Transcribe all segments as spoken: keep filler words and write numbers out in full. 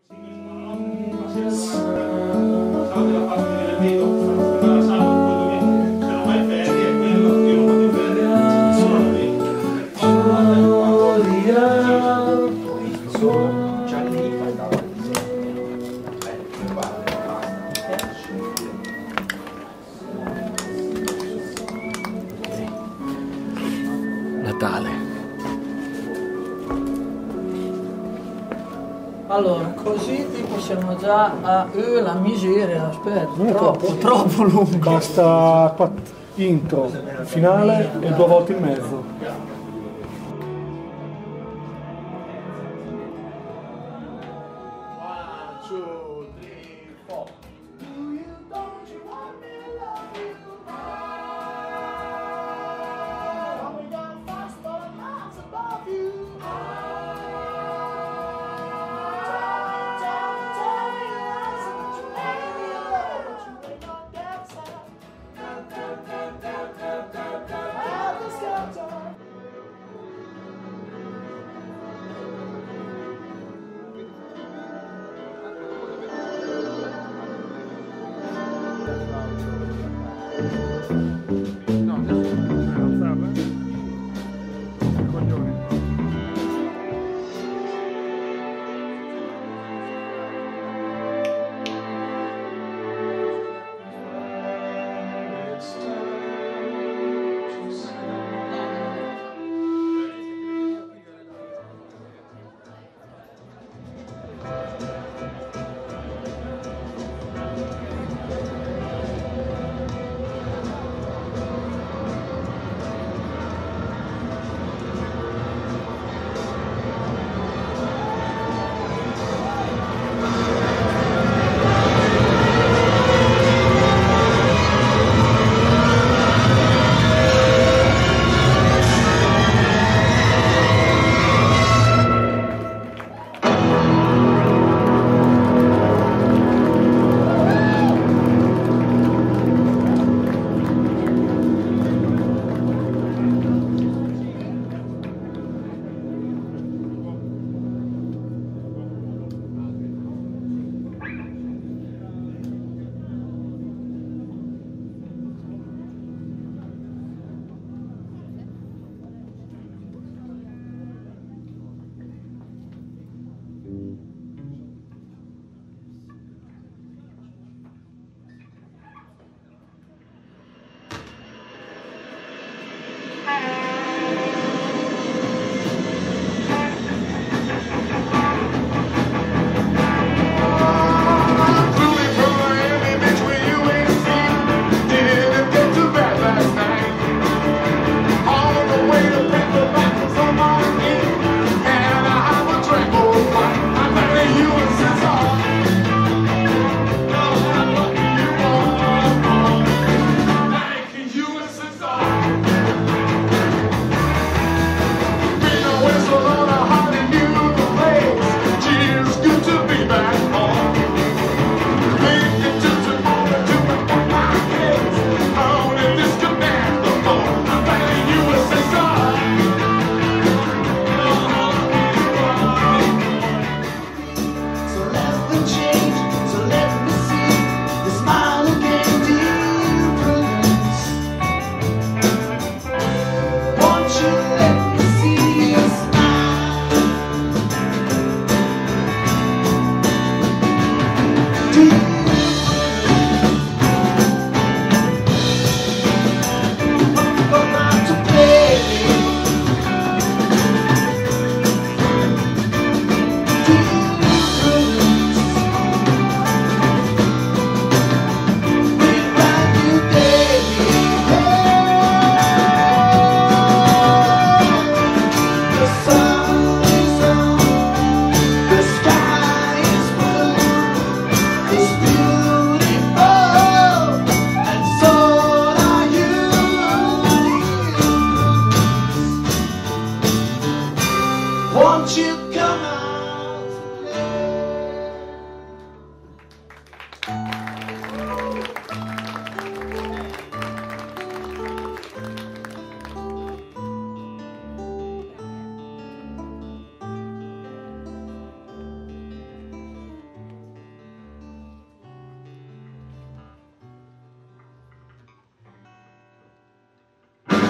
Natale. Allora, così tipo siamo già a uh, la miseria, aspetta, troppo, troppo lungo. Basta quattro, intro, finale e due volte in mezzo.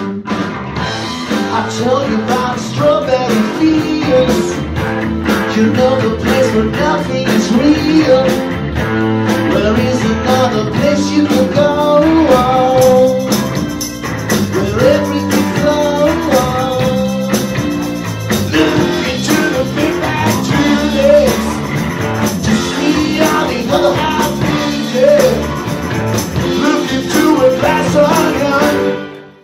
I tell you about strawberry fields. You know the place where nothing is real. Where is another place you can go? Where everything flows. Look into the big bag truths to see all the other happy days. Look into a glass onion.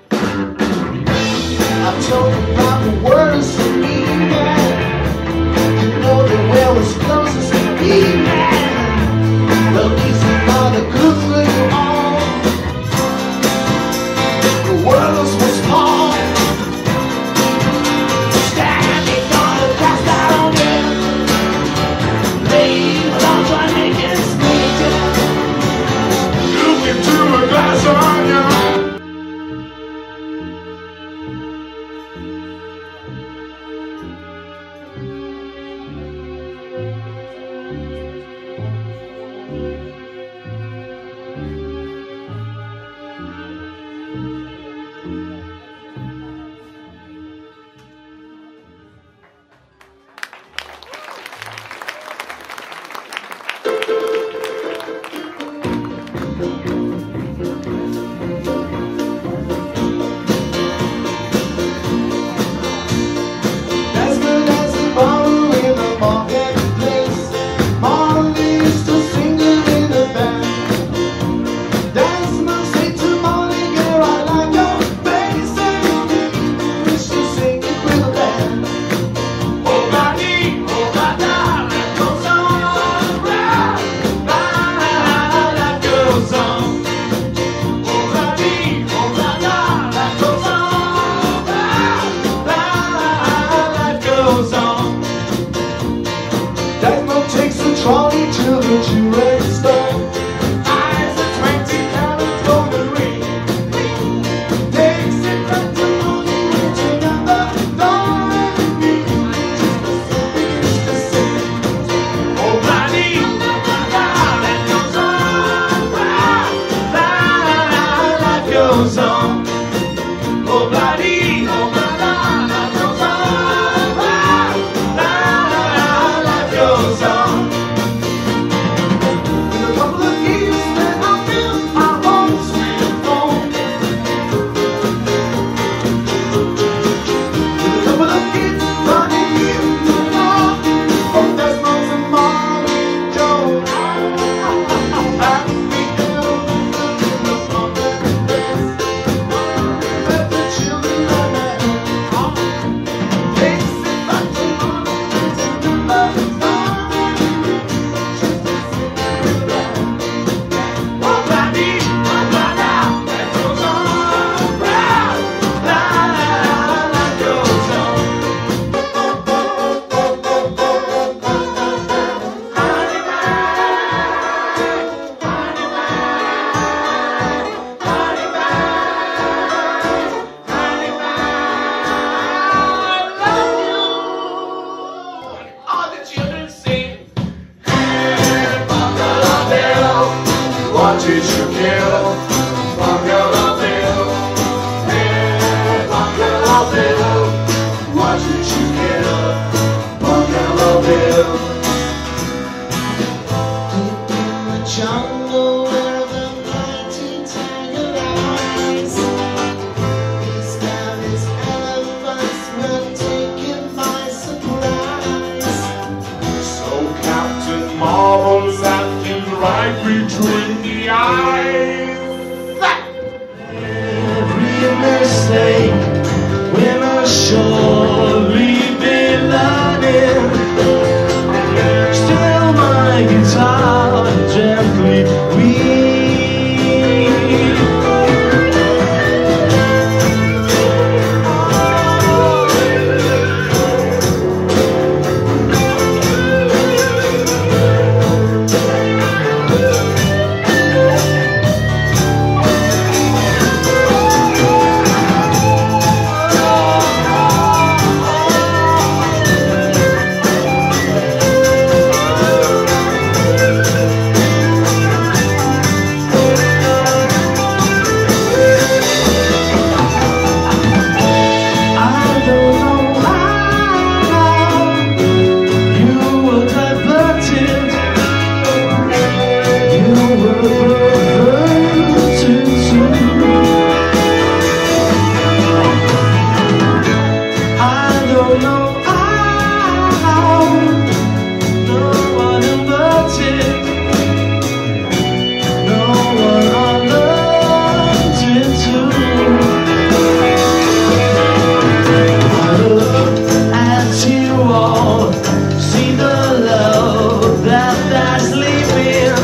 I told you about the words to me, man. You know the well is closest to me, man. Well, these are not a good for you all. The world was small. Standing on the cast iron man. Laying along trying to make it squeaking. Look into a glass onion. don't know how. No one invited, no one alerted to. I look at you all, see the love that that's sleeping.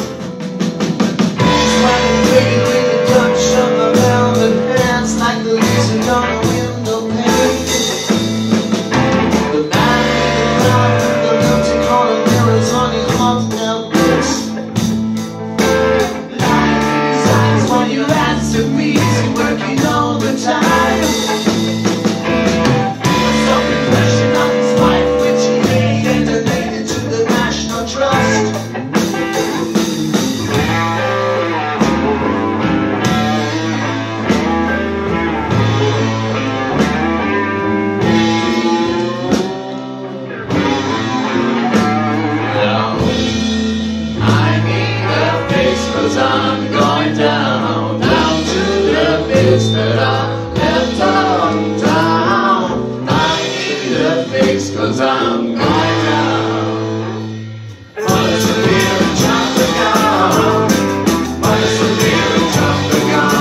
Smiling baby with the touch of the velvet hands, like the leaves on a window pane. The man in the dark, the empty corner mirrors on his hot nail boots. Light in his eyes when you answer me, he's working all the time. Self-impression of his wife, which he made and donated to the National Trust. I'm going down, down to the bits that I left undone. I need a fix cause I'm going down. What is the beer and jump the gun? What is the beer and jump the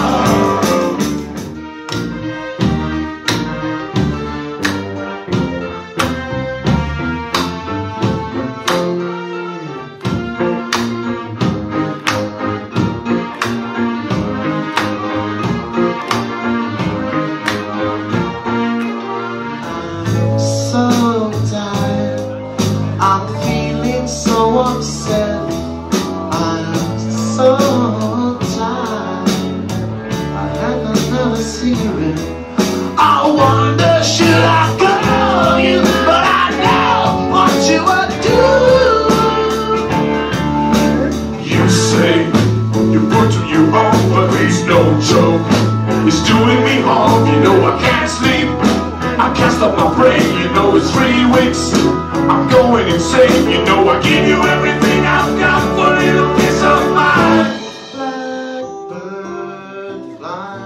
I'm feeling so upset. I'm so tired. I had another cigarette. I wonder should I call you, but I know what you would do. You say you put you on, but it's no joke. It's doing me harm. You know I can't sleep. I can't stop my brain. You know it's three weeks. I'm going insane, you know I give you everything I've got for a little piece of mind. Blackbird fly,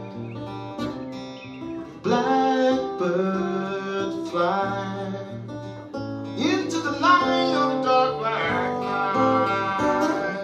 blackbird fly, into the light of a dark black night.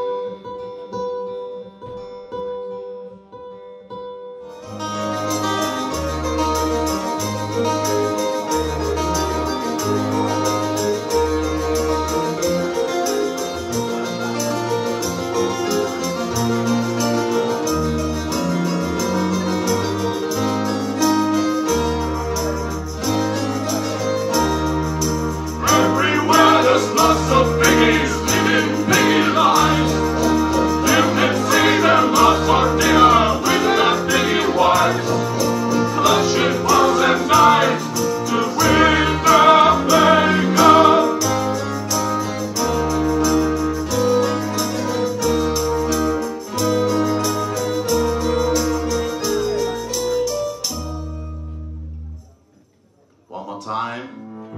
One more time.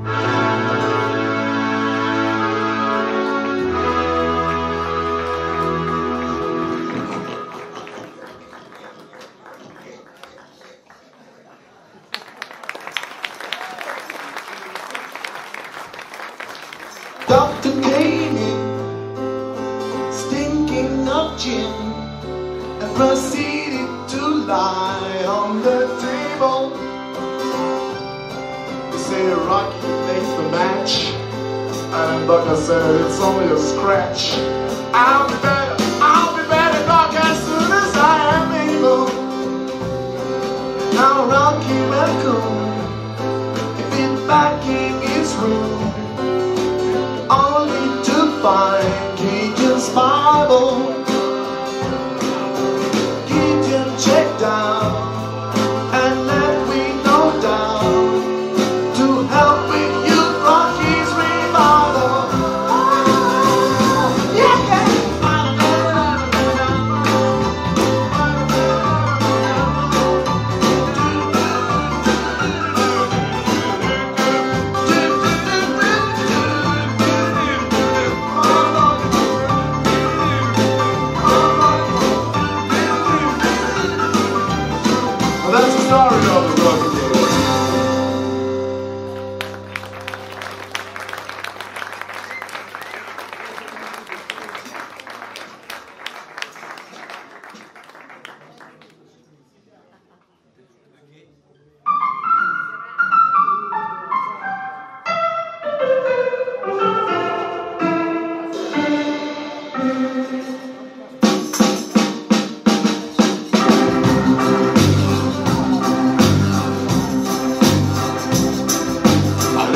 Doctor came in, stinking of gin, and proceeded to lie on the table. He said, Rocky, make the match. And Doctor said, it's only a scratch. I'll be better, I'll be better, Doc, as soon as I am able. Now Rocky went home, he been back in his room, only to find Gideon's Bible. Gideon checked down and left me no doubt to help with youth Rocky's revival. Oh, yeah, yeah.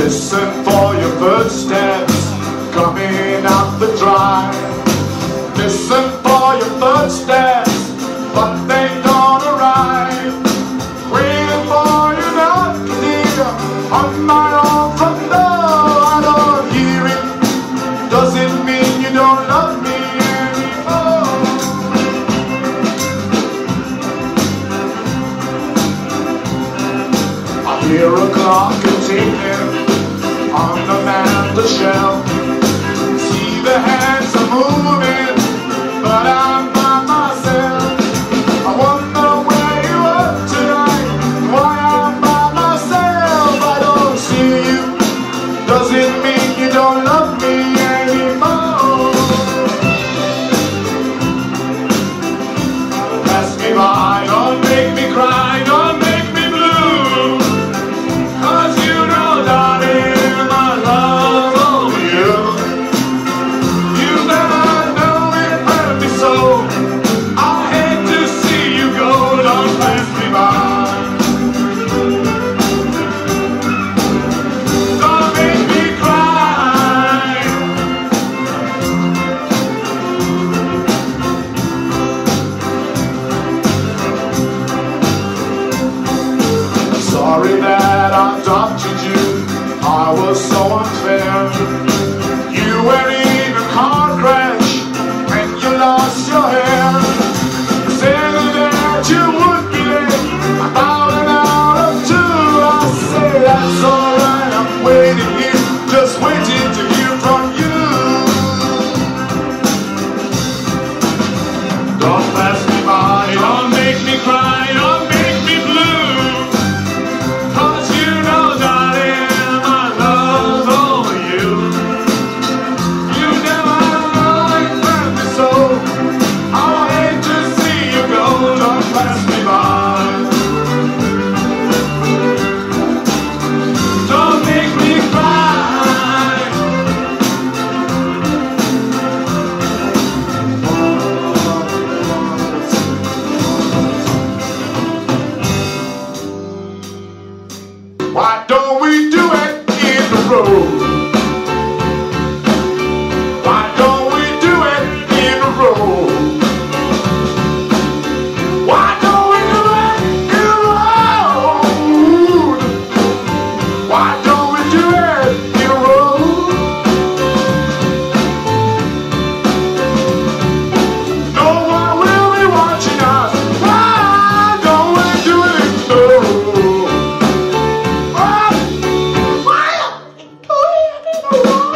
Listen for your footsteps coming up the drive. Listen for your footsteps, but they don't arrive. Waiting for you knock, dear, on my own front door. I don't hear it. Does it mean you don't love me anymore? I hear a clock ticking on the mantel shelf. See the hands are moving, but I'm by myself. I wonder where you are tonight, why I'm by myself. I don't see you. Does it mean you don't love me anymore? Pass me by, don't make me cry, don't make me blue. 'Cause you know, darling, my love over you. You never know it hurt me so. I hate to see you go, don't pass me by. Don't make me cry. I'm sorry that I adopted you, I was so unfair. You were in a car crash when you lost your hair. Said that you would be late about an hour or two. I say that's alright, I'm waiting here, just waiting to hear from you. Don't pass me by, don't make me cry, don't make me blue. 'Cause you know, darling, my love over you. You never know it hurt me so. I hate to see you go, don't pass me by. Don't make me cry. Why don't we do it in the road? Why don't we do it in the road? Why don't we do it in the road? Why don't we do it in the road? No one will be watching us. Why don't we do it in the road? Why? Why don't we do it in the road?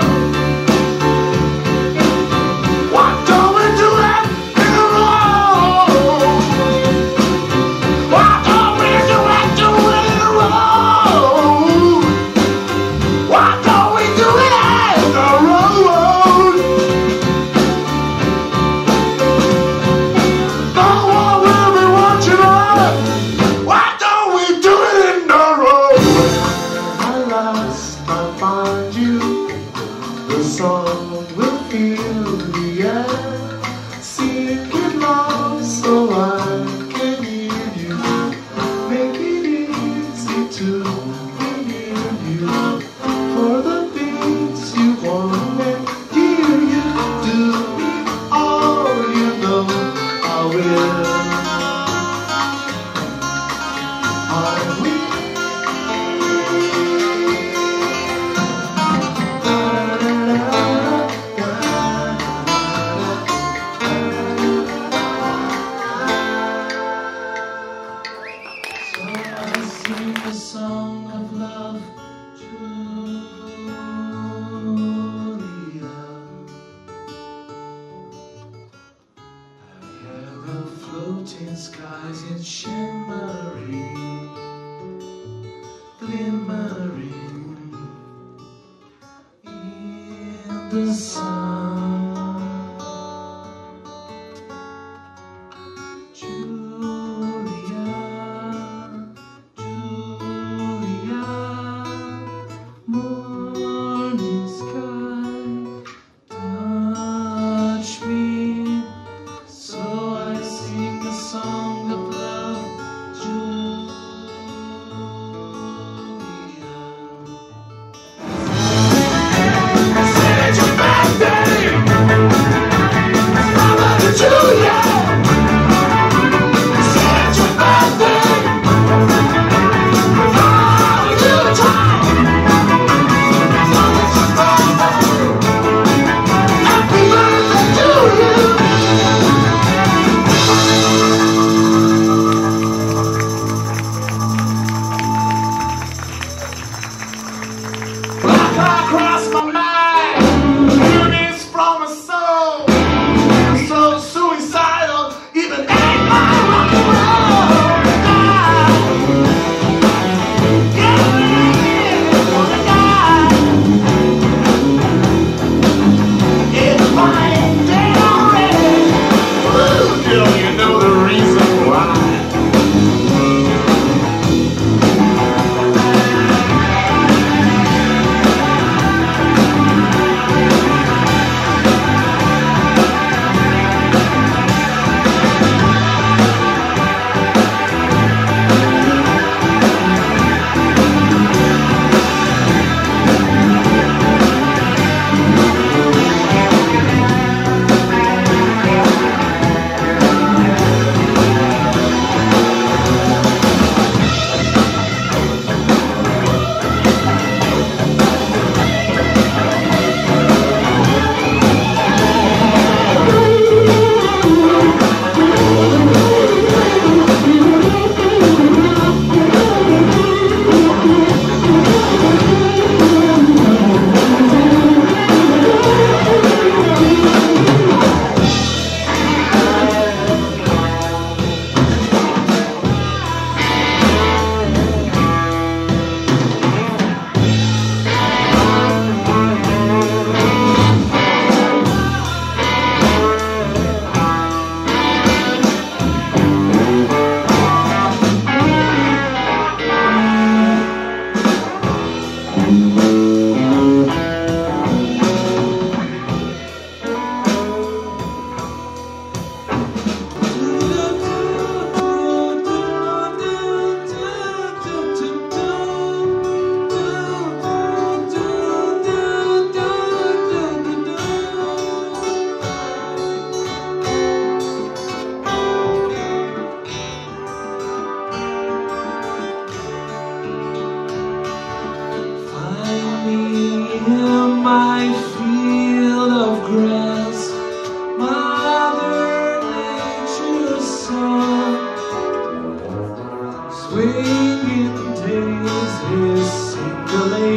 Why don't we do it in the road? Why don't we do it, do it in the road? Why don't we do it in the road? No one will be watching us. Why don't we do it in the road? At last I find you. The song will fill the air. Sing it loud so I can hear you. Make it easy to hear you. For the things you want and hear you do me all you know I will. I will. So I sing a song of love, Julia. Have the floating skies in shimmering, glimmering in the sun. Julia, Julia, morning sky, touch me. So I sing a song of love, Julia.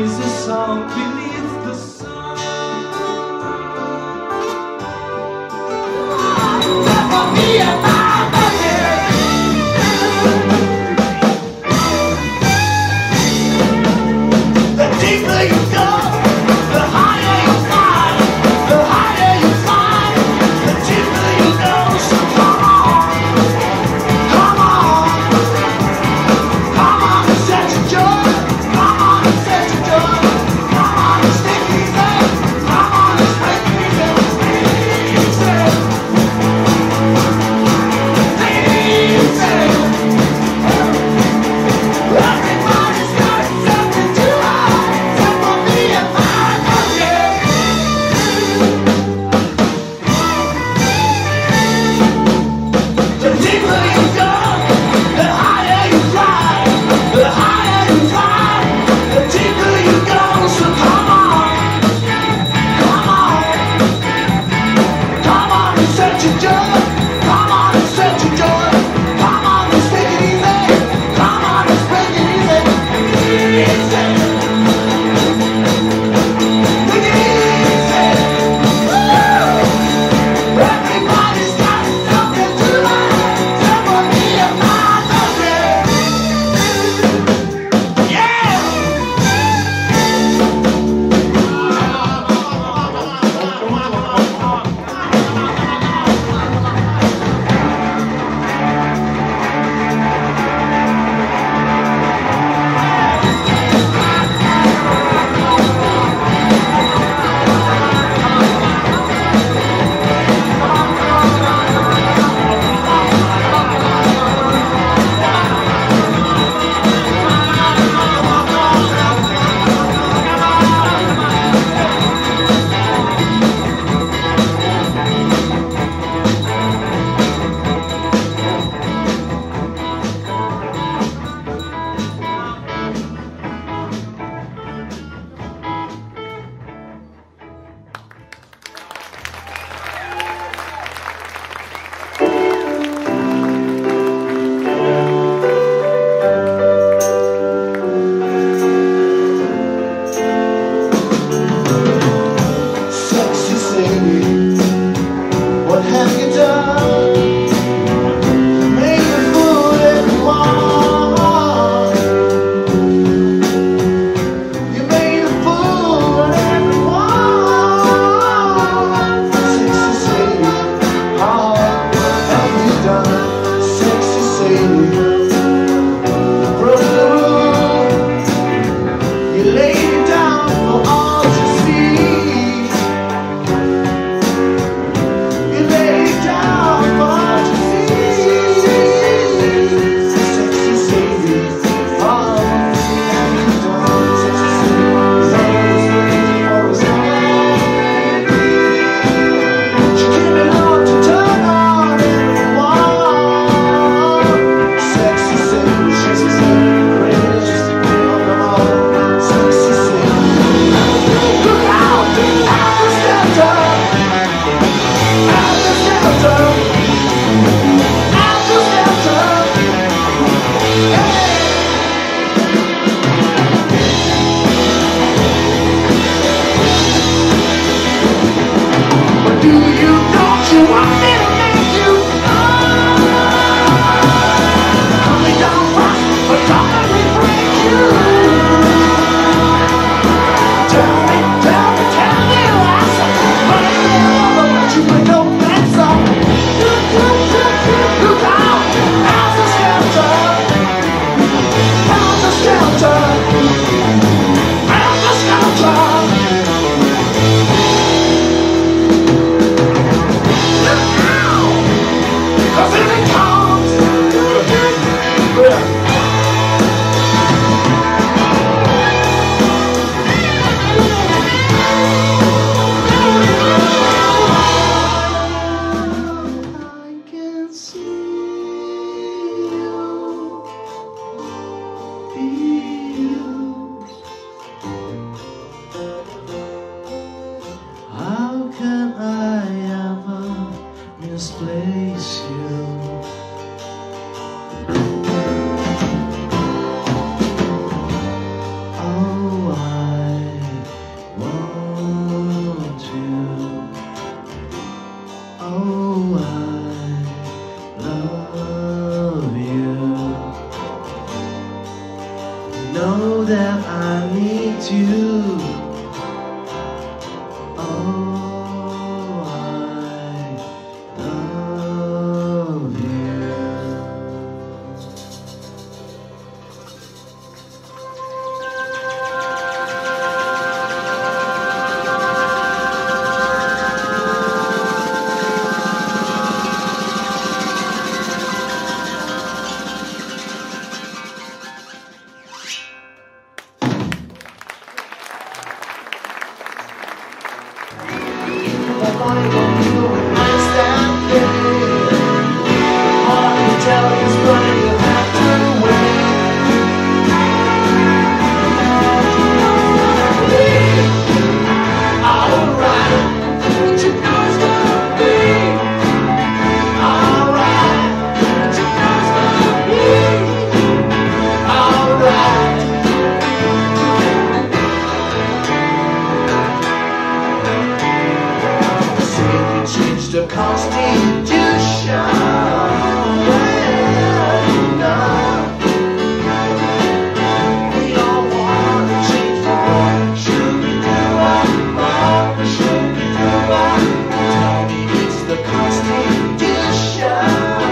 is a song beneath the sun. For me and my baby. The deeper you go, the higher you find. The higher you find, the deeper you go. So come on, come on, come on and set your joy. Come on and set your joy. Come on. miss you. Oh, I love you. The Constitution, well, you know, we all want to change the world. Should we do our part? Should we do our? Tell me it's the Constitution,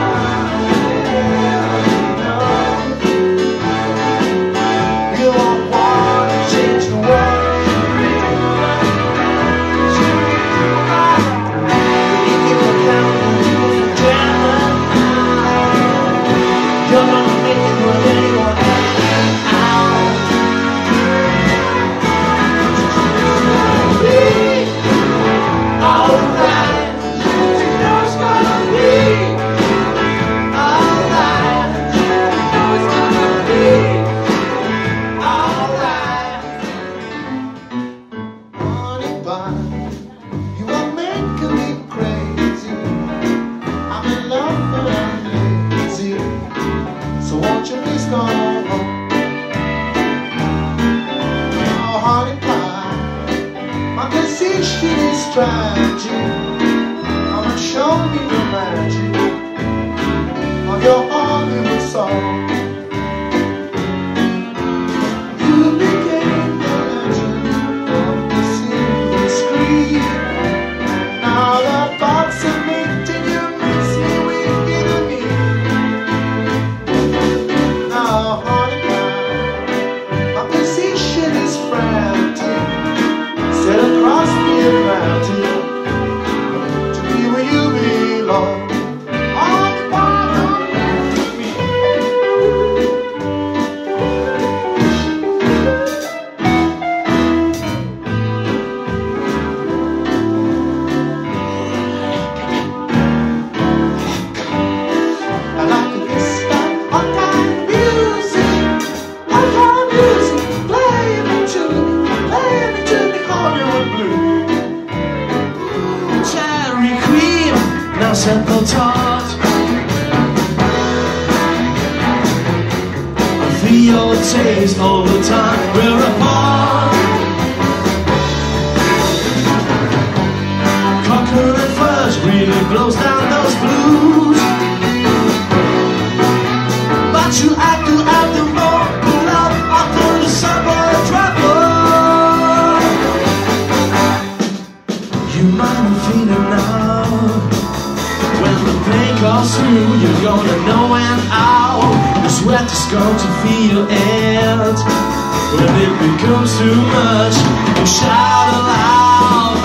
well, you know, we all want to change the world. Tragic. Come and show me the magic of your Hollywood song. You became the legend of the silver screen. Now the thoughts of meeting you makes me weak in me. Now, honey pie, my position is frantic. Set across the Atlantic. Simple taught, I feel your taste all the time. We're apart. Conquer at first really blows down those blues, but you have to have the more. Pull up after the subway trouble. You might be feeling now. When the pain comes through, you're gonna know when out. The sweat is going to feel it. When it becomes too much, you shout aloud.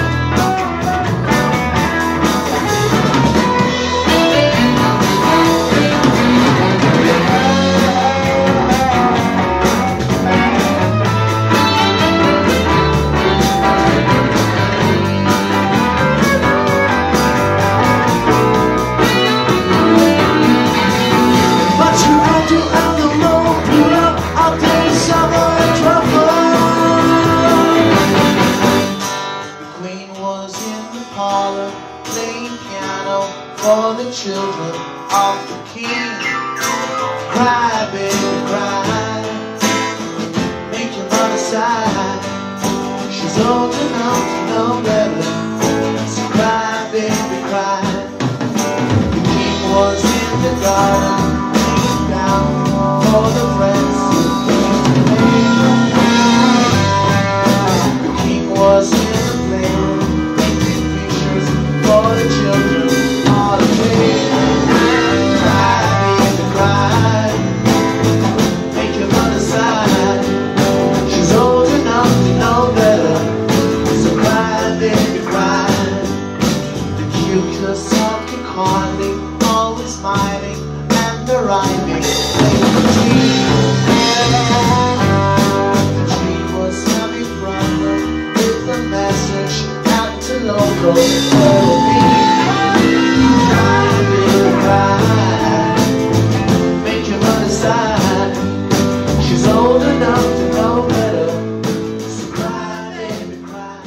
For the children of the king. Cry, baby, cry. Make your mother sigh. She's old enough to know better. So cry, baby, cry. The king was in the garden, laying down for the friends. physical therapy. Cry, baby, cry. Make your mother sigh. She's old enough to know better. So cry, baby, cry.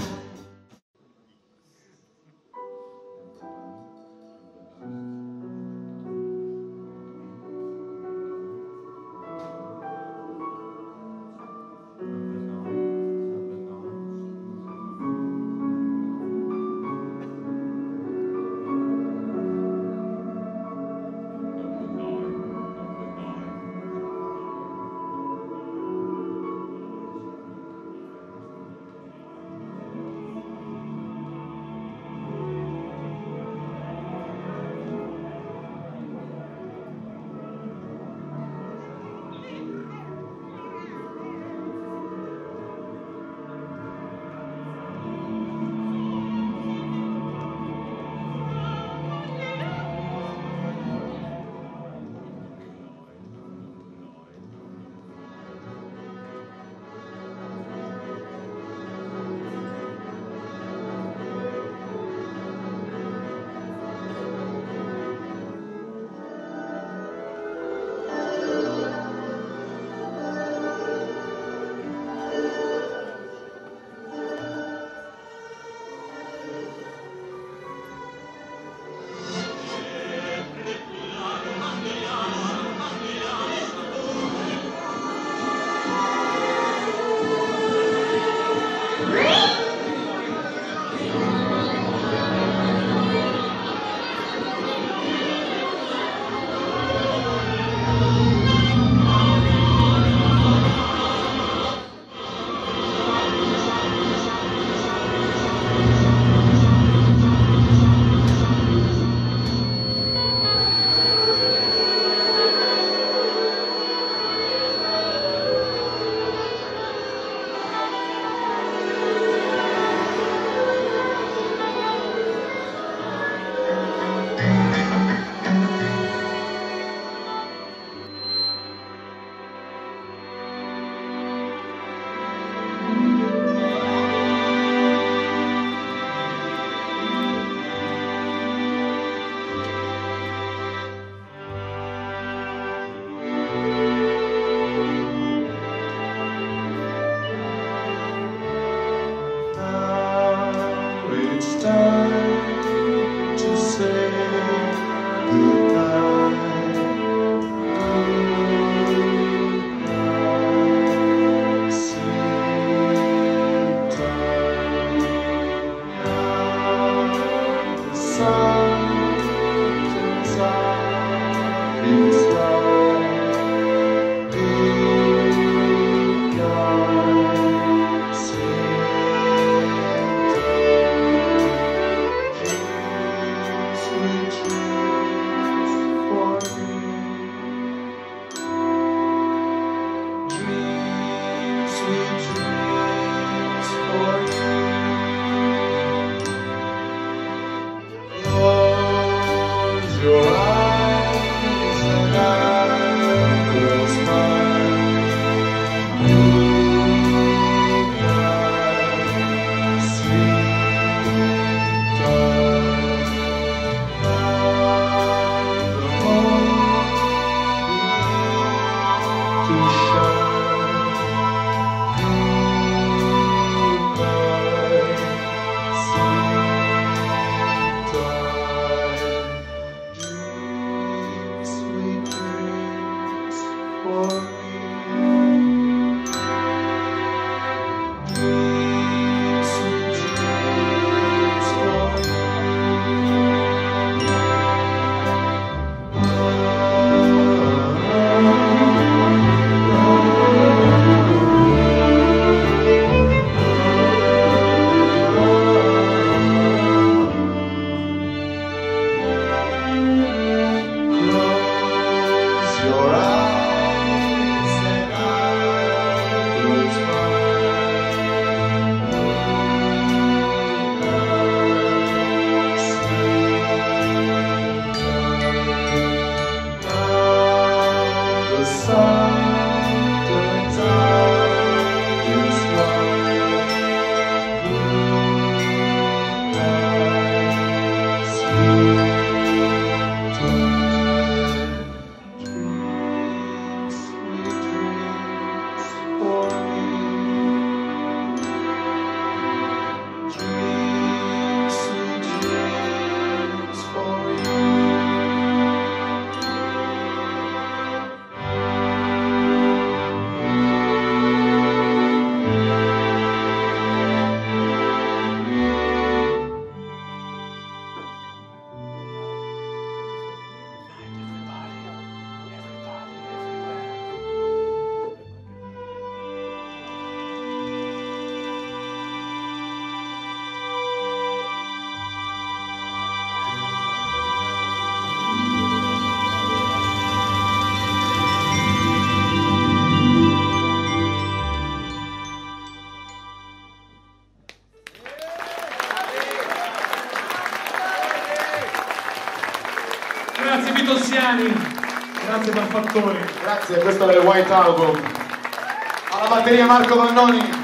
Grazie Beatlesiani, grazie Malfattori. Grazie, questo è il White Album. Alla batteria Marco Vannoni.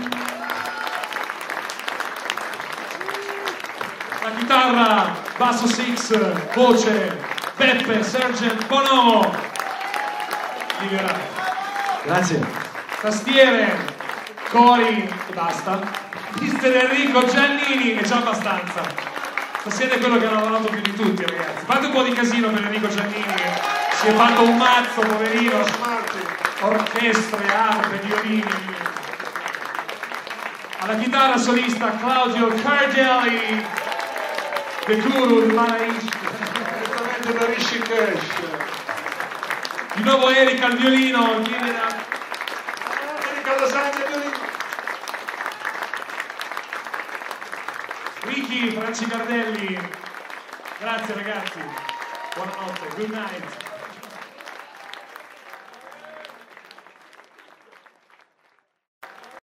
La chitarra, basso six, voce, Beppe, Sergeant, Bonomo. Libera. Grazie. Tastiere, cori e basta. Mister Enrico Giannini, e già abbastanza. Stasera è quello che ha lavorato più di tutti, ragazzi. Fate un po' di casino per Enrico Giannini, che si è fatto un mazzo, poverino. Orchestre, arpe, violini. Alla chitarra solista Claudio Cardelli, The Guru di Maraisci. Direttamente da Rishikesh. Di nuovo Erika al violino, viene da Erika da Santi al violino. Ricky, Franci Cardelli. Grazie ragazzi, buonanotte, good night.